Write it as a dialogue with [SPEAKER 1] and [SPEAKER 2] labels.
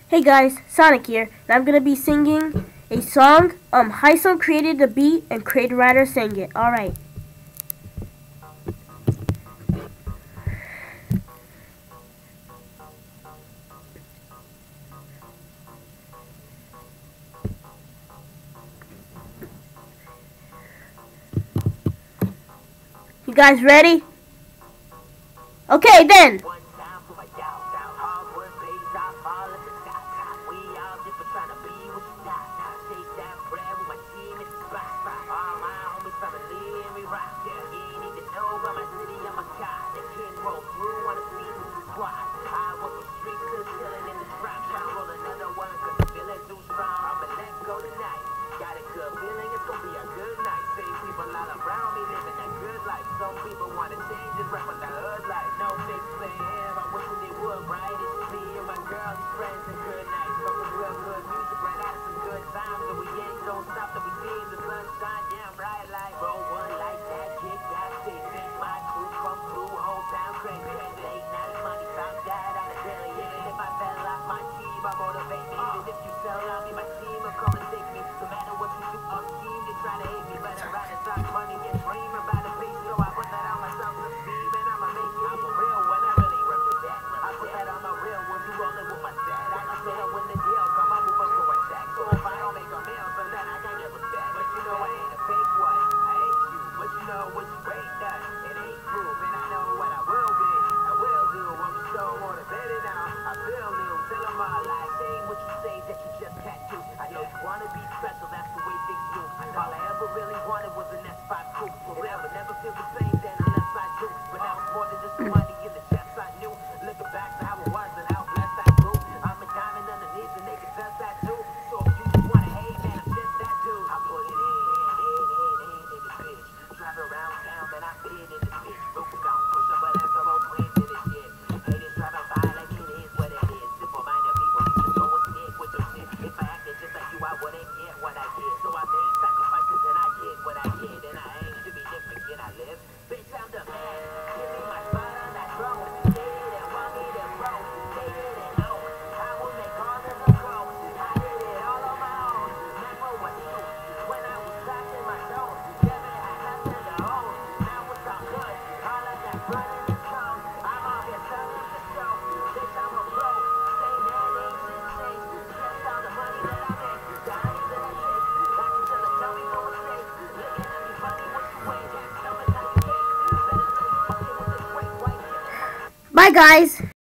[SPEAKER 1] Hey guys, Sonic here, and I'm gonna be singing a song. Hyson created the beat and Krae the writer sang it. Alright. You guys ready? Okay then!
[SPEAKER 2] Some people want to change it, rap with the hood life. No big fan, I'm wishing they would, right? It's just me and my girl, these friends, and good nights. From some real good music, right out of some good times. And we ain't don't stop till we see the sunshine, damn right. Like roll one like that, kick that, stick. My crew from crew, whole town crazy. Late night money, top that out of Billy. Even if I fell off my team, I motivate me. Even if you sell out me, my team will come and take me. No matter what you do, up scheme, they try to hate me. But I'd rather talk money and dream about a piece. So I put that on myself to speed, and I'ma make it. I'm a real one, I really represent. I put that on my real one, you rolling with my dad. I just say I win the deal, come on, move up for a check. So if I don't make a meal, so then I can't get respect. But you know I ain't a fake one, I hate you. But you know what you ain't done, it ain't proof. And I know what I will be, I will do. I'm just so motivated now, I feel new. Tell them all lies, saying what you say that you just can't do. I know you wanna be special, that's the way things do. All I ever really wanted was an S5 coupe. Forever, never feel the same then unless I do. But now it's more than just the money in the chest I knew. Looking back to how it was and how blessed I grew. I'm a diamond underneath and they can test that too. So if you just wanna hate, man, I'm just that dude. I put it in this bitch. Drive around town, then I fit in this bitch. Roof gone, push up, but that's some old twins in this shit. Haters driving by like it is what it is. Simple-minded people, you just go and stick with your shit. If I acted just like you, I wouldn't get what I get. So I made sacrifices and I did what I did. And I aim to be different, can I live? Bitch, I'm the man. Give me my spot on that throne. They didn't want me to grow. They didn't know. I will make all of them grow. I did it all on my own. Never was you. When I was trapped in my zone. Never had nothing to own. Now it's all good. All of that running is gone. I'm out here selling the show. Bitch, I'm a pro. Same man, ain't shit changed. Just all the money that I make. The honey that I take. Back until they tell me no mistake. Looking at me funny when you ain't. Can't tell me how you fake. Better than you fucking with this great white.
[SPEAKER 1] Bye guys!